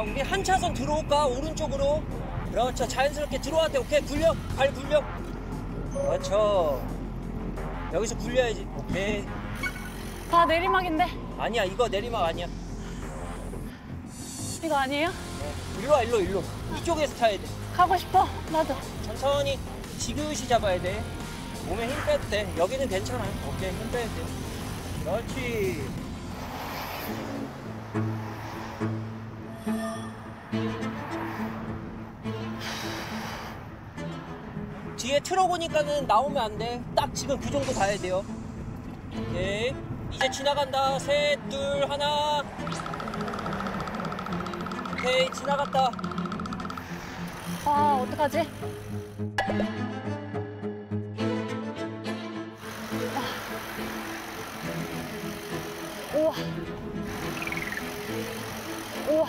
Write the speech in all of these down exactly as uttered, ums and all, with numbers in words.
우리 한 차선 들어올까? 오른쪽으로. 그렇죠. 자연스럽게 들어와야 돼. 오케이. 굴려. 발 굴려. 그렇죠. 여기서 굴려야지. 오케이. 아, 내리막인데. 아니야. 이거 내리막 아니야. 이거 아니에요? 일로 와. 일로 일로. 이쪽에서 타야 돼. 가고 싶어. 나도. 천천히 지그시 잡아야 돼. 몸에 힘 빼도 돼. 여기는 괜찮아. 오케이. 힘 빼도 돼. 그렇지. 뒤에 트럭 오니까는 나오면 안 돼. 딱 지금 그 정도 가야 돼요. 오케이. 이제 지나간다. 셋, 둘, 하나. 오케이. 지나갔다. 아, 어떡하지? 아. 우와. 우와.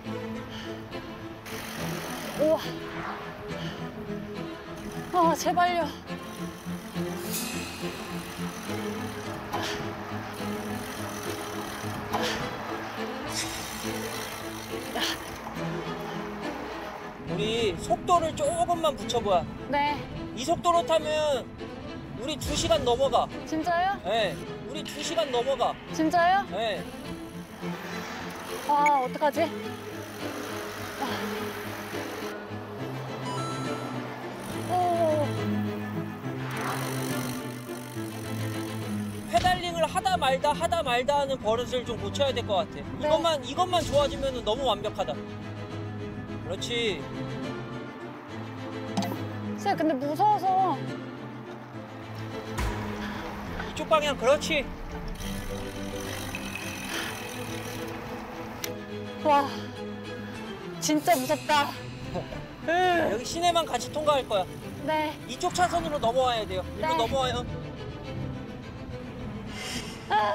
우와. 아, 제발요. 우리 속도를 조금만 붙여봐. 네. 이 속도로 타면 우리 두 시간 넘어가. 진짜요? 네. 우리 두 시간 넘어가. 진짜요? 네. 아, 어떡하지? 아. 오. 페달링을 하다 말다 하다 말다 하는 버릇을 좀 고쳐야 될 것 같아. 네. 이것만 이것만 좋아지면 너무 완벽하다. 그렇지. 쌤, 근데 무서워서. 이쪽 방향. 그렇지. 와, 진짜 무섭다. 여기 시내만 같이 통과할 거야. 네. 이쪽 차선으로 넘어와야 돼요. 일로 네. 넘어와요. 아.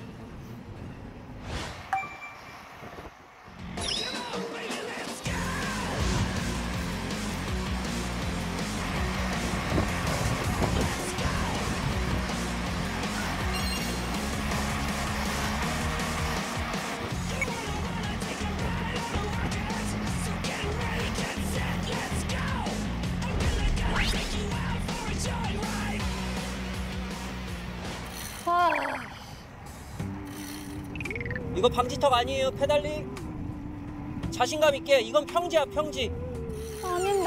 와. 이거 방지턱 아니에요. 페달링. 자신감 있게. 이건 평지야. 평지. 아닌데?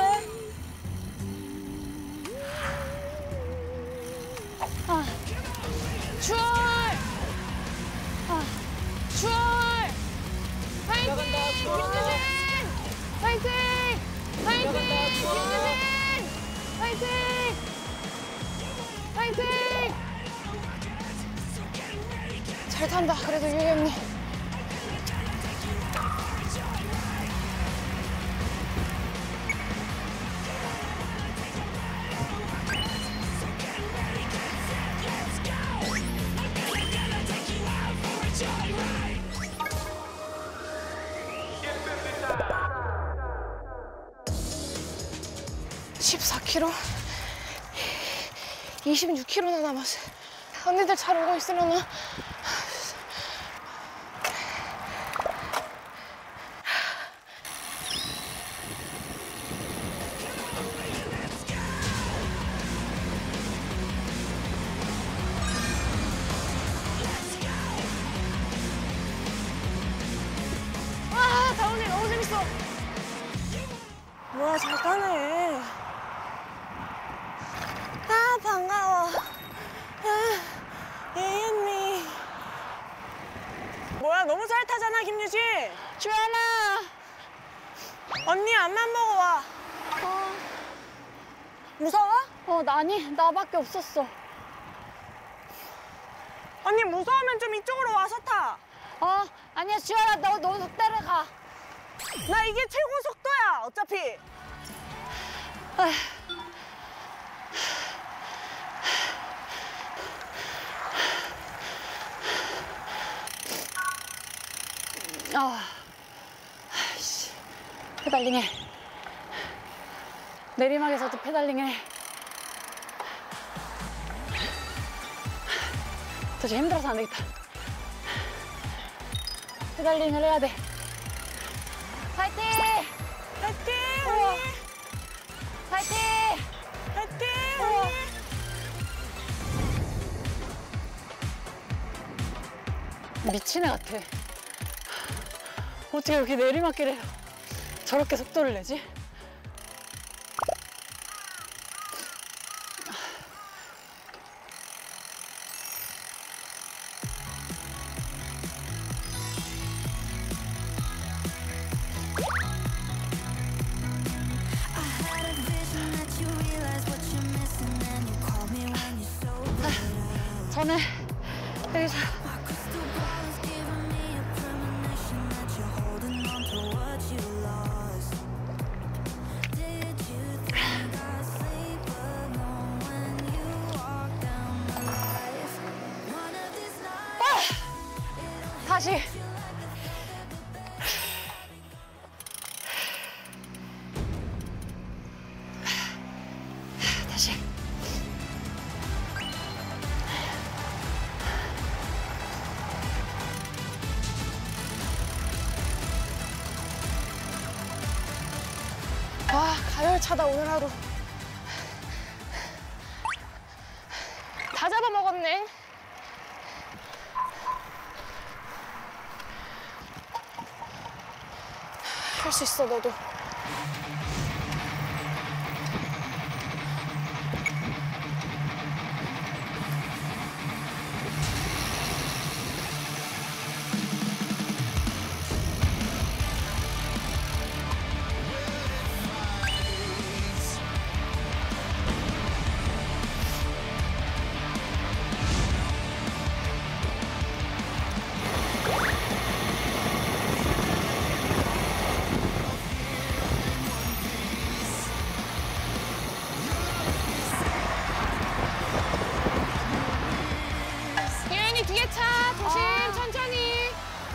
아, 출! 아, 출! 파이팅! 지나간다, 출! 김유진! 파이팅! 파이팅! 지나간다, 출! 김유진! 파이팅! 파이팅! 잘 탄다. 그래도 유희 언니. 십사 킬로미터, 이십육 킬로미터나 남았어. 언니들 잘 오고 있으려나? 와, 다운이 너무 재밌어. 뭐야, 잘 타네. 아, 반가워. 아, 예희 언니. 뭐야, 너무 잘 타잖아, 김유진. 주연아. 언니 앞만 보고 와. 어, 무서워? 어, 나, 아니, 나밖에 없었어. 언니 무서우면 좀 이쪽으로 와서 타. 어, 아니야, 주연아, 너, 너 따라가. 나 이게 최고 속도야, 어차피. 아, 아, 아이씨, 페달링해. 내리막에서도 페달링해. 도저히 힘들어서 안 되겠다. 페달링을 해야 돼. 파이팅! 파이팅! 우와. 언니! 파이팅! 파이팅! 우와. 언니! 미친 애 같아. 어떻게 이렇게 내리막길에 저렇게 속도를 내지? 저는 여기서 다시 다시 와 가열차다 오늘 하루 다 잡아먹었네. 할 수 있어 너도. 유엔이 뒤에 차 조심. 천천히.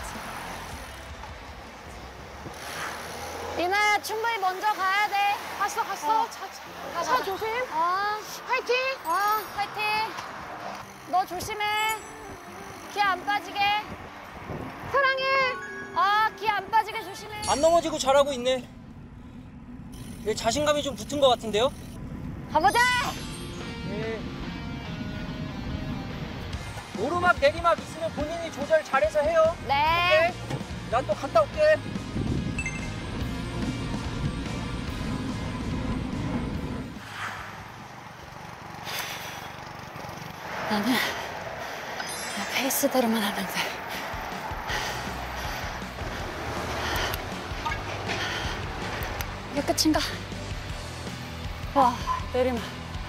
이나야 충분히 먼저 가야 돼. 갔어 갔어. 차, 차, 차 조심. 어. 파이팅. 어 파이팅. 너 조심해. 기 안 빠지게. 사랑해. 어 기 안 빠지게 조심해. 안 넘어지고 잘하고 있네. 얘 자신감이 좀 붙은 것 같은데요? 가보자. 네. 오르막 내리막 있으면 본인이 조절 잘해서 해요. 네. 난 또 갔다 올게. 나는 그냥 페이스대로만 하면 돼. 이게 끝인가? 와, 내리막.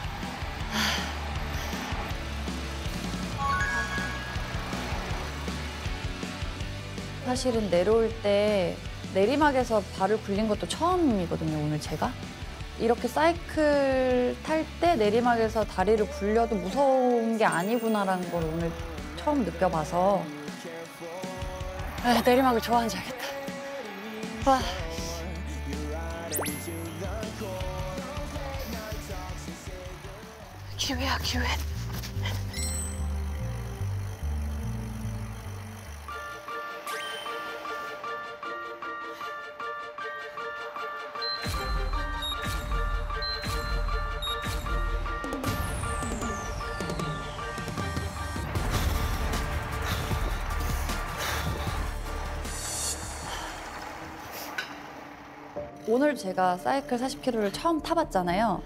사실은 내려올 때 내리막에서 발을 굴린 것도 처음이거든요, 오늘 제가. 이렇게 사이클 탈 때 내리막에서 다리를 굴려도 무서운 게 아니구나라는 걸 오늘 처음 느껴봐서. 아, 내리막을 좋아하는지 알겠다. 와. 기회야, 기회. 오늘 제가 사이클 사십 킬로미터를 처음 타봤잖아요.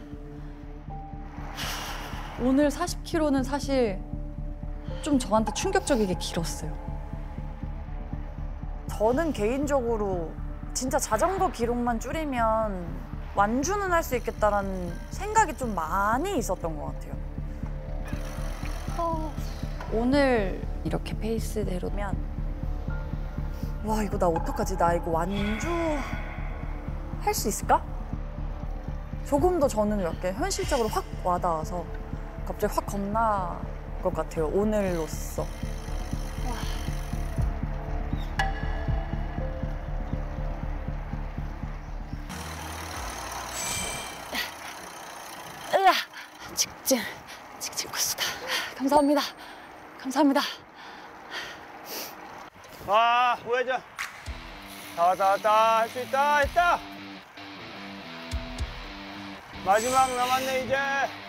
오늘 사십 킬로미터는 사실 좀 저한테 충격적이게 길었어요. 저는 개인적으로 진짜 자전거 기록만 줄이면 완주는 할 수 있겠다라는 생각이 좀 많이 있었던 것 같아요. 어, 오늘 이렇게 페이스대로면 와, 이거 나 어떡하지? 나 이거 완주 할 수 있을까? 조금 더 저는 이렇게 현실적으로 확 와닿아서 갑자기 확 겁날 것 같아요, 오늘로써. 으아! 직진, 직진 코스다. 감사합니다. 감사합니다. 아, 우회전. 다 왔다 왔다 할 수 있다 했다. 마지막 남았네 이제.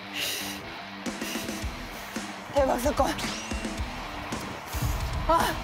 대박 사건. 아.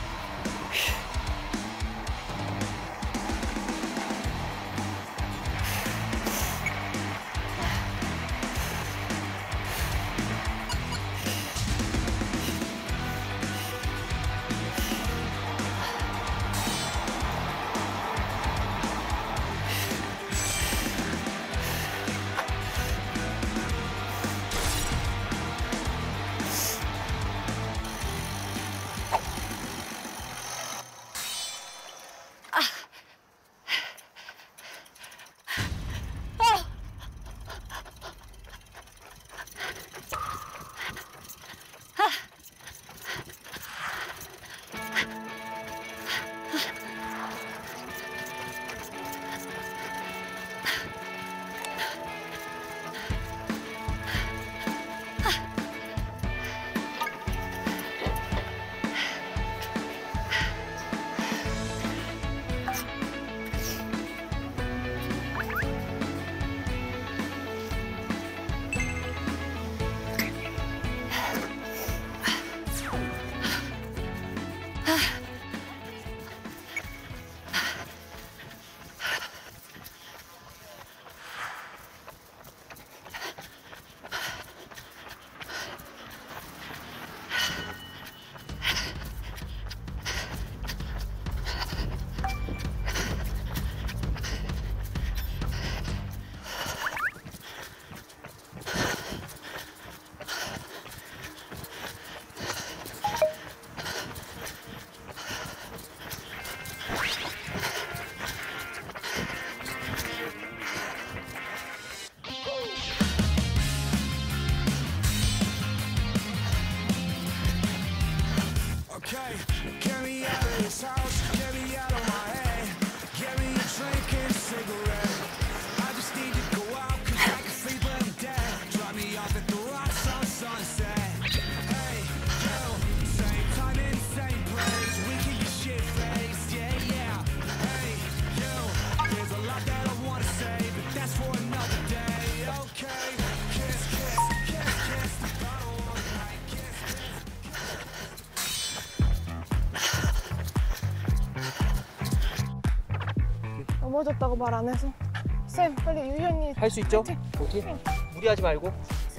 넘어졌다고 말 안 해서. 쌤, 빨리 유희 언니. 할 수 있죠? 오케이. 무리하지 말고.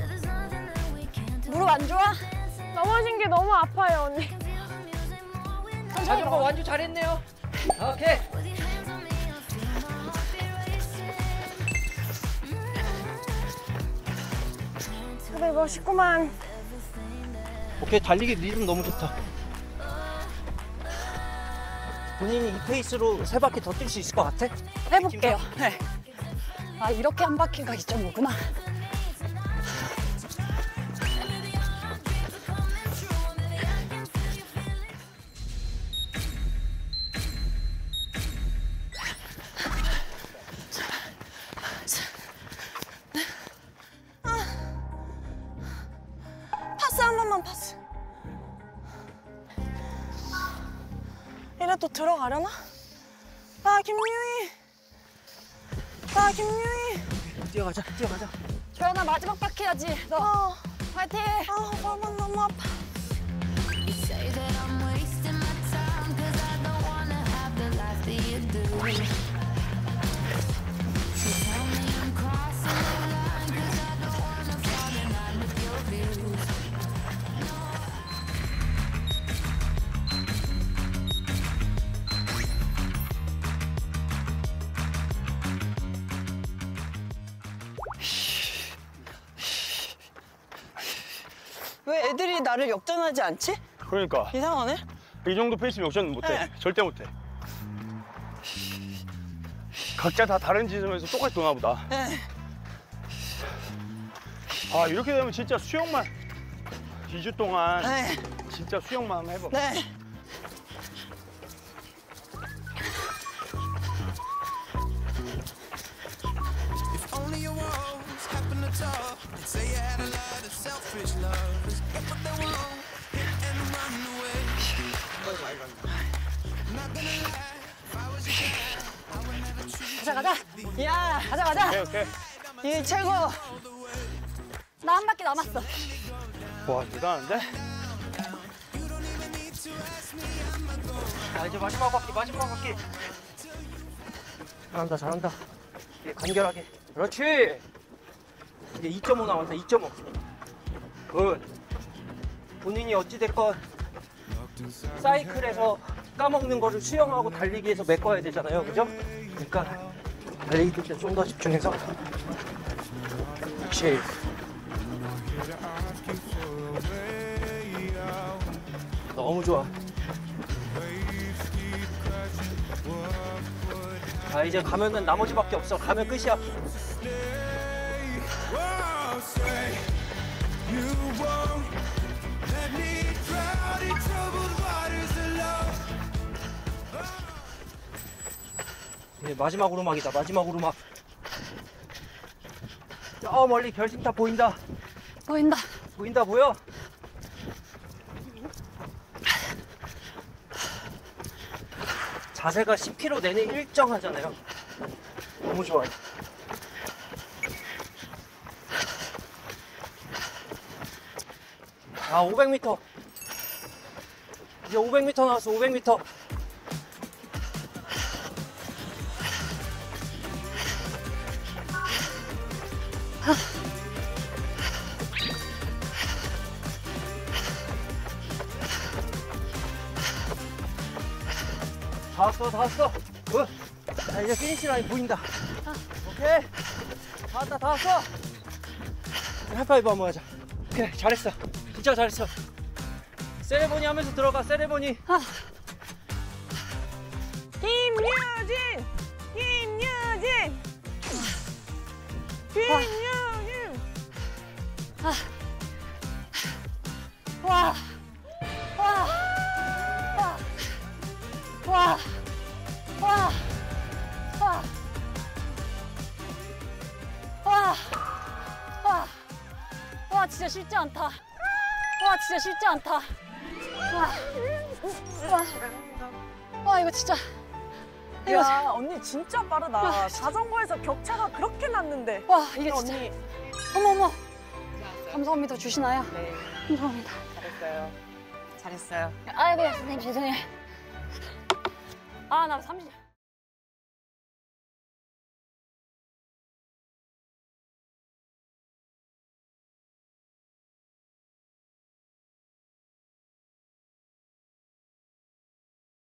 무릎 안 좋아? 넘어진 게 너무 아파요, 언니. 자전거 완주 잘했네요. 오케이. 근데 멋있구만. 오케이, 달리기 리듬 너무 좋다. 본인이 이 페이스로 세 바퀴 더 뛸 수 있을 것 같아? 해볼게요. 네. 아, 이렇게 한 바퀴가 이 점이구나. 파스 한 번만 파스. 이래 또 들어가려나? 나 김유희. 나 김유희. 뛰어가자, 뛰어가자. 조연아, 마지막 바퀴 해야지. 너 어. 화이팅! 아, 발만 너무 아파. 왜 애들이 나를 역전하지 않지? 그러니까 이상하네. 이 정도 페이스면 역전 못해. 네. 절대 못해. 각자 다 다른 지점에서 똑같이 도나 보다. 네. 아 이렇게 되면 진짜 수영만 이 주 동안 네. 진짜 수영만 한번 해봐. 네. Only your walls happen to talk and say you had a lot of selfish lovers. Get what they want, hit and run away. Not gonna lie, if I was you. 가자, 가자. 야, 가자, 가자. 오케이 오케이. 이 최고. 나 한 바퀴 남았어. 와 대단한데? 자, 이제 마지막 바퀴, 마지막 바퀴. 잘한다, 잘한다. 이제 간결하게. 그렇지. 이제 이 점 오 남았어, 이 점 오. 굿. 본인이 어찌됐건 사이클에서 까먹는 거를 수영하고 달리기에서 메꿔야 되잖아요, 그죠? 그러니까 달리기 때 좀 더 집중해서. 그렇지. 너무 좋아. 자, 이제 가면은 나머지밖에 없어. 가면 끝이야. Whoa, say you won't let me drown in troubled waters alone. 이제 마지막 오르막이다. 마지막 오르막. 저 멀리 결승탑 보인다. 보인다. 보인다 보여? 자세가 십 킬로미터 내내 일정하잖아요. 너무 좋아요. 아, 오백 미터. 이제 오백 미터 나왔어, 오백 미터. 다 왔어, 다 왔어. 굿. 자, 이제 피니시 라인 보인다. 오케이. 다 왔다, 다 왔어. 하이파이브 한번 하자. 오케이, 잘했어. 진짜 잘했어. 세레모니 하면서 들어가, 세레모니. 김유진! 김유진! 김유진! 와. 와. 와. 와. 와. 와. 와. 와. 와, 진짜 쉽지 않다. 와, 진짜 쉽지 않다. 와. 와. 와, 이거 진짜. 이거 야, 언니 진짜 빠르다. 자전거에서 격차가 그렇게 났는데. 와, 이게 진짜. 언니. 어머, 어머. 감사합니다. 주시나요? 네, 감사합니다. 잘했어요. 잘했어요. 아이고, 선생님, 죄송해요. 아, 나 삼십.